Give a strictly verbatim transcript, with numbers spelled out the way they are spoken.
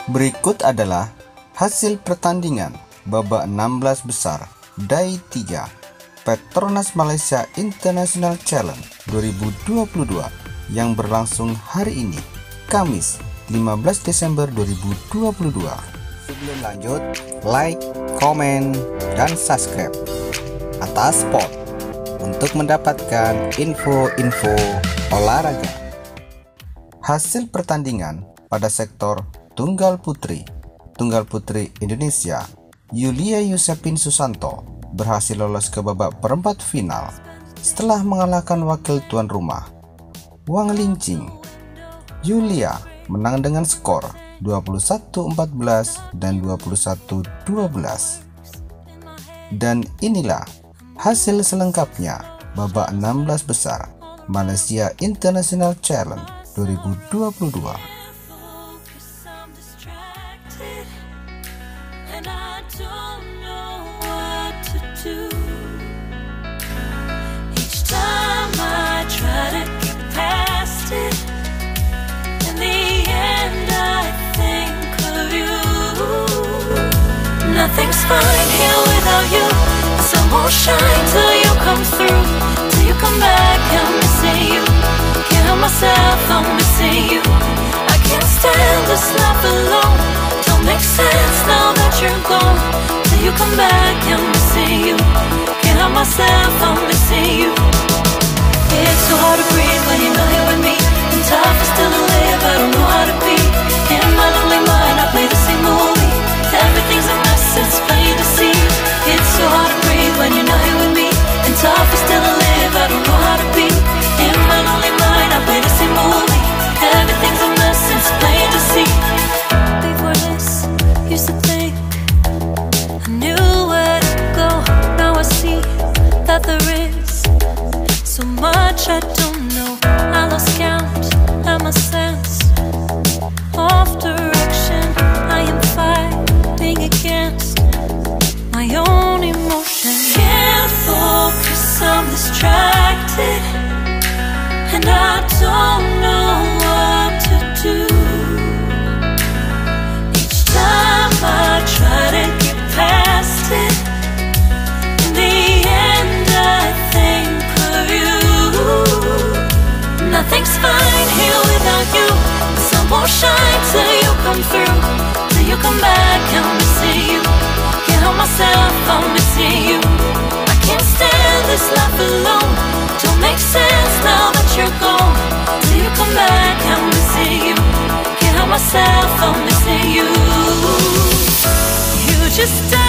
Berikut adalah hasil pertandingan babak enam belas besar D A I tiga Petronas Malaysia International Challenge dua ribu dua puluh dua yang berlangsung hari ini, Kamis lima belas Desember dua ribu dua puluh dua. Sebelum lanjut, like, komen, dan subscribe atas spot untuk mendapatkan info-info olahraga. Hasil pertandingan pada sektor Tunggal Putri Tunggal Putri Indonesia, Yulia Yusepin Susanto berhasil lolos ke babak perempat final setelah mengalahkan wakil tuan rumah Wang Linqing. Yulia menang dengan skor dua puluh satu empat belas dan dua puluh satu dua belas. Dan inilah hasil selengkapnya babak enam belas besar Malaysia International Challenge dua ribu dua puluh dua. Nothing's fine here without you. The sun won't shine till you come through. Till you come back, I'm missing you. Can't help myself, I'm missing you. I can't stand this life alone. Don't make sense now that you're gone. Till you come back, I'm missing you. Can't help myself, I'm missing you. It's so hard to breathe when you're not here with me. And tough is still to live, I don't know how to be. In my lonely mind, I play the same movie. Everything's a mess, it's plain to see. It's so hard to breathe when you're not here with me. And tough is still to live, I don't know how to be. In my lonely mind, I play the same movie. Everything's a mess, it's plain to see. Before this, used to think I knew where to go. Now I see that there is so much I don't know. I lost count at my sense of direction. I am fighting against my own emotion. Can't focus, I'm distracted, and I don't know what to do. Each time I try to get past it, in the end I think of you. Nothing's fine here without you. The sun won't shine till you come through. Till you come back, I'm missing you. Can't help myself, I'm missing you. I can't stand this life alone. Don't make sense now that you're gone. Till you come back, I'm missing you. Can't help myself, I'm missing you. You just